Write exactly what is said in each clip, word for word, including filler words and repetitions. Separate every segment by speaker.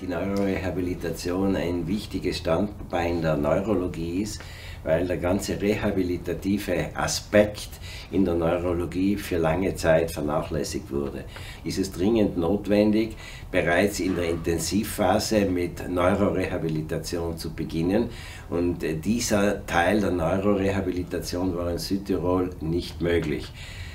Speaker 1: Neurorehabilitation ein wichtiges Standbein der Neurologie ist, weil der ganze rehabilitative Aspekt in der Neurologie für lange Zeit vernachlässigt wurde. Ist es dringend notwendig, bereits in der Intensivphase mit Neurorehabilitation zu beginnen, und dieser Teil der Neurorehabilitation war in Südtirol nicht möglich.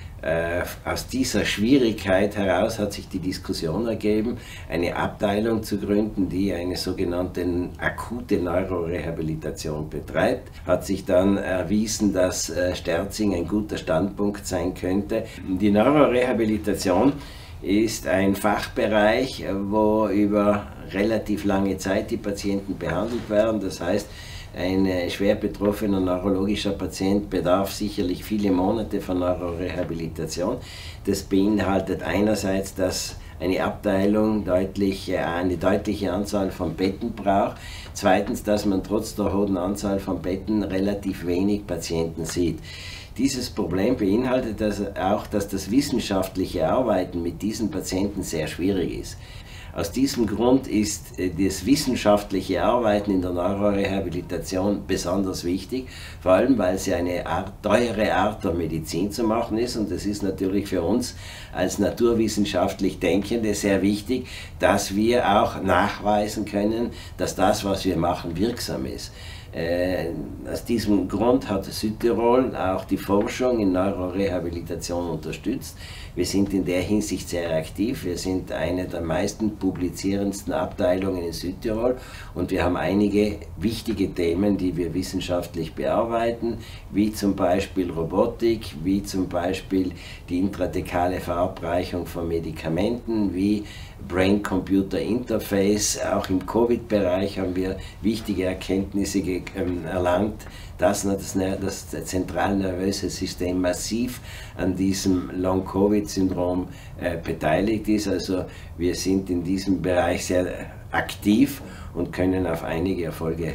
Speaker 1: Aus dieser Schwierigkeit heraus hat sich die Diskussion ergeben, eine Abteilung zu gründen, die eine sogenannte akute Neurorehabilitation betreibt. Hat sich dann erwiesen, dass Sterzing ein guter Standpunkt sein könnte. Die Neurorehabilitation ist ein Fachbereich, wo über relativ lange Zeit die Patienten behandelt werden. Das heißt, ein schwer betroffener neurologischer Patient bedarf sicherlich viele Monate von Neurorehabilitation. Das beinhaltet einerseits, dass eine Abteilung deutlich, eine deutliche Anzahl von Betten braucht. Zweitens, dass man trotz der hohen Anzahl von Betten relativ wenig Patienten sieht. Dieses Problem beinhaltet also auch, dass das wissenschaftliche Arbeiten mit diesen Patienten sehr schwierig ist. Aus diesem Grund ist das wissenschaftliche Arbeiten in der Neurorehabilitation besonders wichtig, vor allem weil es eine Art, teure Art der Medizin zu machen ist, und es ist natürlich für uns als naturwissenschaftlich Denkende sehr wichtig, dass wir auch nachweisen können, dass das, was wir machen, wirksam ist. Äh, aus diesem Grund hat Südtirol auch die Forschung in Neurorehabilitation unterstützt. Wir sind in der Hinsicht sehr aktiv. Wir sind eine der meisten publizierendsten Abteilungen in Südtirol, und wir haben einige wichtige Themen, die wir wissenschaftlich bearbeiten, wie zum Beispiel Robotik, wie zum Beispiel die intrathekale Verabreichung von Medikamenten, wie Brain-Computer-Interface. Auch im Covid-Bereich haben wir wichtige Erkenntnisse erlangt, dass das, das zentralnervöse System massiv an diesem Long-Covid-Syndrom äh, beteiligt ist. Also wir sind in diesem Bereich sehr aktiv und können auf einige Erfolge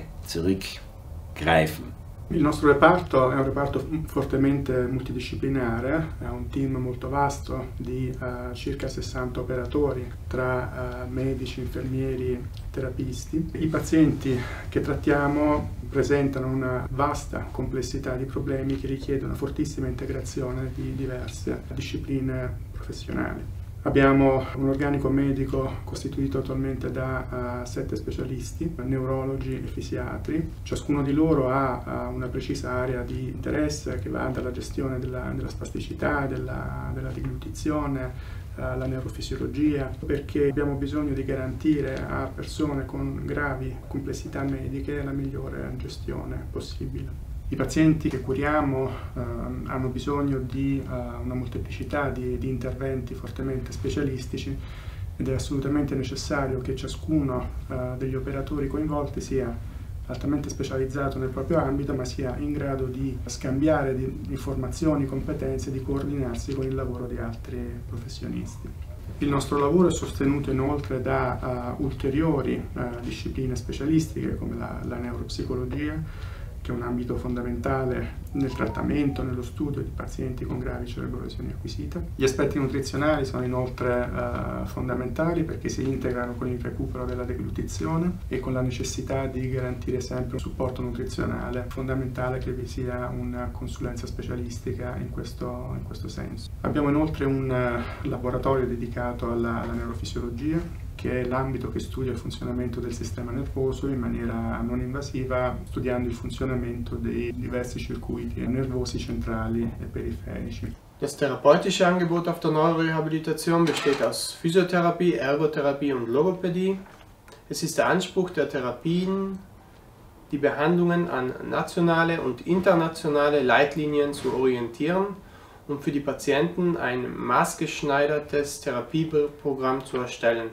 Speaker 1: zurückgreifen.
Speaker 2: Il nostro reparto è un reparto fortemente multidisciplinare, è un team molto vasto di uh, circa sessanta operatori tra uh, medici, infermieri, terapisti. I pazienti che trattiamo presentano una vasta complessità di problemi che richiedono fortissima integrazione di diverse discipline professionali. Abbiamo un organico medico costituito attualmente da uh, sette specialisti, neurologi e fisiatri. Ciascuno di loro ha uh, una precisa area di interesse che va dalla gestione della, della spasticità, della, della deglutizione, uh, alla neurofisiologia, perché abbiamo bisogno di garantire a persone con gravi complessità mediche la migliore gestione possibile. I pazienti che curiamo eh, hanno bisogno di eh, una molteplicità di, di interventi fortemente specialistici, ed è assolutamente necessario che ciascuno eh, degli operatori coinvolti sia altamente specializzato nel proprio ambito, ma sia in grado di scambiare di informazioni, competenze, di coordinarsi con il lavoro di altri professionisti. Il nostro lavoro è sostenuto inoltre da uh, ulteriori uh, discipline specialistiche come la, la neuropsicologia, che è un ambito fondamentale nel trattamento, nello studio di pazienti con gravi cerebrolesioni acquisite. Gli aspetti nutrizionali sono inoltre eh, fondamentali, perché si integrano con il recupero della deglutizione e con la necessità di garantire sempre un supporto nutrizionale. È fondamentale che vi sia una consulenza specialistica in questo, in questo senso. Abbiamo inoltre un uh, laboratorio dedicato alla, alla neurofisiologia, che è l'ambito che studia il funzionamento del sistema nervoso in maniera non invasiva, studiando il funzionamento dei diversi circuiti nervosi centrali e periferici.
Speaker 3: Das therapeutische Angebot auf der Neurorehabilitation besteht aus Physiotherapie, Ergotherapie und Logopädie. Es ist der Anspruch der Therapien, die Behandlungen an nationale und internationale Leitlinien zu orientieren und für die Patienten ein maßgeschneidertes Therapieprogramm zu erstellen.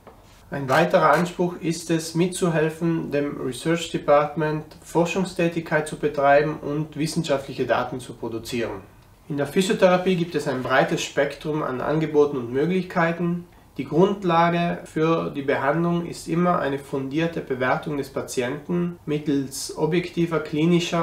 Speaker 3: Ein weiterer Anspruch ist es, mitzuhelfen, dem Research Department Forschungstätigkeit zu betreiben und wissenschaftliche Daten zu produzieren. In der Physiotherapie gibt es ein breites Spektrum an Angeboten und Möglichkeiten. Die Grundlage für die Behandlung ist immer eine fundierte Bewertung des Patienten mittels objektiver klinischer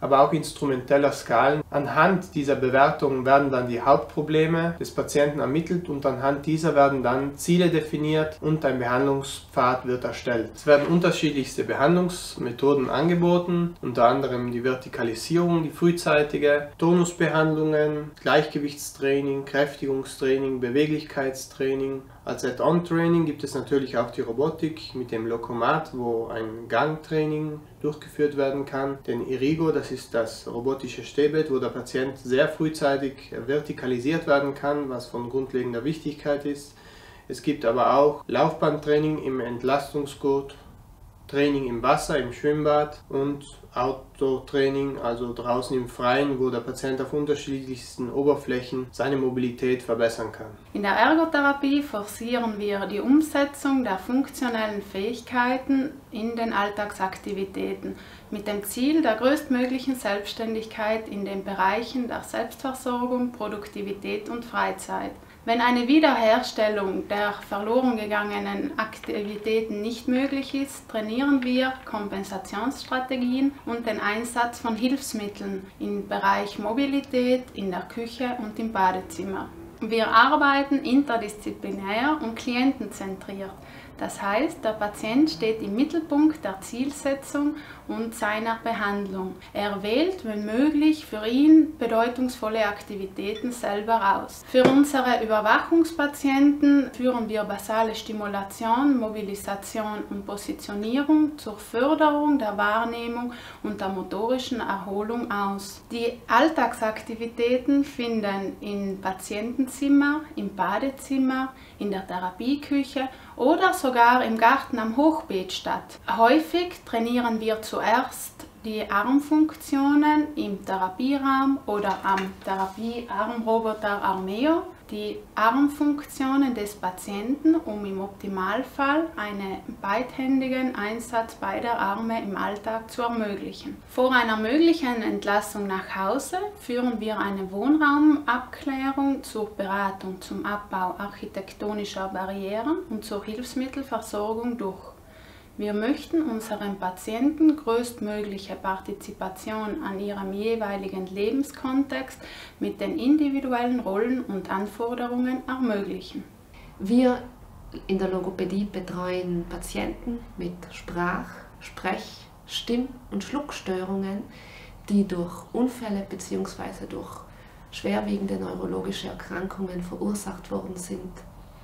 Speaker 3: aber auch instrumenteller Skalen. Anhand dieser Bewertungen werden dann die Hauptprobleme des Patienten ermittelt und anhand dieser werden dann Ziele definiert und ein Behandlungspfad wird erstellt. Es werden unterschiedlichste Behandlungsmethoden angeboten, unter anderem die Vertikalisierung, die frühzeitige, Tonusbehandlungen, Gleichgewichtstraining, Kräftigungstraining, Beweglichkeitstraining. Als Add-on-Training gibt es natürlich auch die Robotik mit dem Lokomat, wo ein Gangtraining durchgeführt werden kann. Den Irigo, das ist das robotische Stehbett, wo der Patient sehr frühzeitig vertikalisiert werden kann, was von grundlegender Wichtigkeit ist. Es gibt aber auch Laufbahntraining im Entlastungsgurt, Training im Wasser, im Schwimmbad und Outdoor-Training, also draußen im Freien, wo der Patient auf unterschiedlichsten Oberflächen seine Mobilität verbessern kann.
Speaker 4: In der Ergotherapie forcieren wir die Umsetzung der funktionellen Fähigkeiten in den Alltagsaktivitäten mit dem Ziel der größtmöglichen Selbstständigkeit in den Bereichen der Selbstversorgung, Produktivität und Freizeit. Wenn eine Wiederherstellung der verloren gegangenen Aktivitäten nicht möglich ist, trainieren wir Kompensationsstrategien und den Einsatz von Hilfsmitteln im Bereich Mobilität, in der Küche und im Badezimmer. Wir arbeiten interdisziplinär und klientenzentriert. Das heißt, der Patient steht im Mittelpunkt der Zielsetzung und seiner Behandlung. Er wählt, wenn möglich, für ihn bedeutungsvolle Aktivitäten selber aus. Für unsere Überwachungspatienten führen wir basale Stimulation, Mobilisation und Positionierung zur Förderung der Wahrnehmung und der motorischen Erholung aus. Die Alltagsaktivitäten finden im Patientenzimmer, im Badezimmer, in der Therapieküche oder sogar im Garten am Hochbeet statt. Häufig trainieren wir zuerst die Armfunktionen im Therapieraum oder am Therapiearmroboter Armeo, die Armfunktionen des Patienten, um im Optimalfall einen beidhändigen Einsatz beider Arme im Alltag zu ermöglichen. Vor einer möglichen Entlassung nach Hause führen wir eine Wohnraumabklärung zur Beratung zum Abbau architektonischer Barrieren und zur Hilfsmittelversorgung durch. Wir möchten unseren Patienten größtmögliche Partizipation an ihrem jeweiligen Lebenskontext mit den individuellen Rollen und Anforderungen ermöglichen.
Speaker 5: Wir in der Logopädie betreuen Patienten mit Sprach-, Sprech-, Stimm- und Schluckstörungen, die durch Unfälle bzw. durch schwerwiegende neurologische Erkrankungen verursacht worden sind.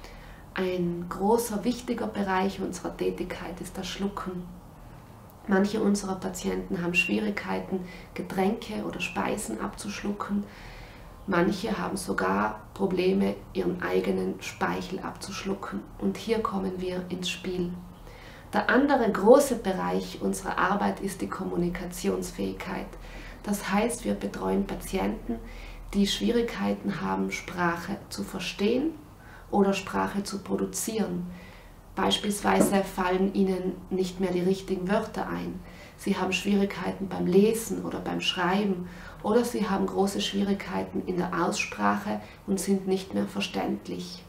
Speaker 5: Ein großer, wichtiger Bereich unserer Tätigkeit ist das Schlucken. Manche unserer Patienten haben Schwierigkeiten, Getränke oder Speisen abzuschlucken. Manche haben sogar Probleme, ihren eigenen Speichel abzuschlucken. Und hier kommen wir ins Spiel. Der andere große Bereich unserer Arbeit ist die Kommunikationsfähigkeit. Das heißt, wir betreuen Patienten, die Schwierigkeiten haben, Sprache zu verstehen oder Sprache zu produzieren. Beispielsweise fallen ihnen nicht mehr die richtigen Wörter ein. Sie haben Schwierigkeiten beim Lesen oder beim Schreiben oder sie haben große Schwierigkeiten in der Aussprache und sind nicht mehr verständlich.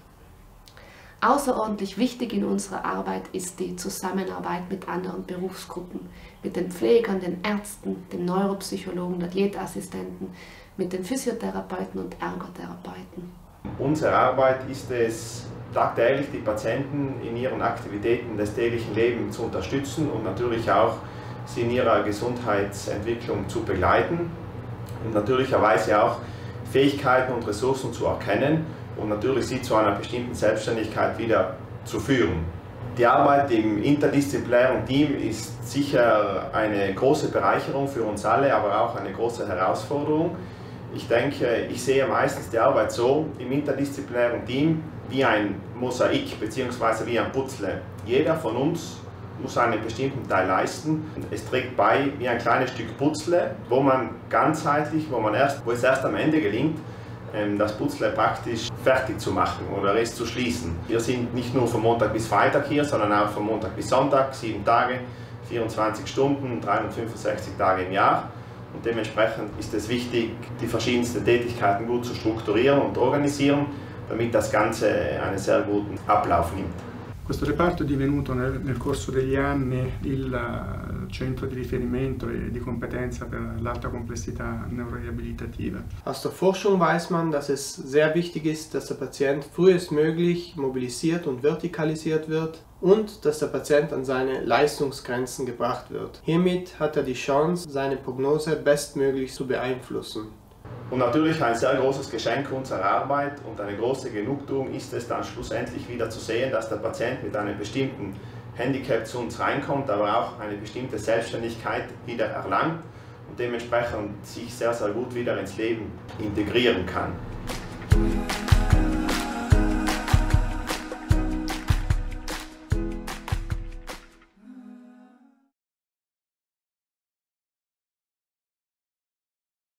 Speaker 5: Außerordentlich wichtig in unserer Arbeit ist die Zusammenarbeit mit anderen Berufsgruppen, mit den Pflegern, den Ärzten, den Neuropsychologen, der Diätassistenten, mit den Physiotherapeuten und Ergotherapeuten.
Speaker 6: Unsere Arbeit ist es, tagtäglich die Patienten in ihren Aktivitäten des täglichen Lebens zu unterstützen und natürlich auch sie in ihrer Gesundheitsentwicklung zu begleiten und natürlicherweise auch Fähigkeiten und Ressourcen zu erkennen und natürlich sie zu einer bestimmten Selbstständigkeit wieder zu führen. Die Arbeit im interdisziplinären Team ist sicher eine große Bereicherung für uns alle, aber auch eine große Herausforderung. Ich denke, ich sehe meistens die Arbeit so im interdisziplinären Team wie ein Mosaik bzw. wie ein Puzzle. Jeder von uns muss einen bestimmten Teil leisten. Es trägt bei wie ein kleines Stück Puzzle, wo man ganzheitlich, wo, man erst, wo es erst am Ende gelingt, das Puzzle praktisch fertig zu machen oder es zu schließen. Wir sind nicht nur von Montag bis Freitag hier, sondern auch von Montag bis Sonntag, sieben Tage, vierundzwanzig Stunden, dreihundertfünfundsechzig Tage im Jahr. Und dementsprechend ist es wichtig, die verschiedensten Tätigkeiten gut zu strukturieren und organisieren, damit das Ganze einen sehr guten Ablauf nimmt.
Speaker 2: Questo reparto è divenuto nel, nel corso degli anni il uh, centro di riferimento e di competenza per l'alta complessità neurorehabilitativa.
Speaker 3: Aus der Forschung weiß man, dass es sehr wichtig ist, dass der Patient frühestmöglich mobilisiert und vertikalisiert wird und dass der Patient an seine Leistungsgrenzen gebracht wird. Hiermit hat er die Chance, seine Prognose bestmöglich zu beeinflussen.
Speaker 6: Und natürlich ein sehr großes Geschenk unserer Arbeit und eine große Genugtuung ist es dann schlussendlich wieder zu sehen, dass der Patient mit einem bestimmten Handicap zu uns reinkommt, aber auch eine bestimmte Selbstständigkeit wieder erlangt und dementsprechend sich sehr, sehr gut wieder ins Leben integrieren kann.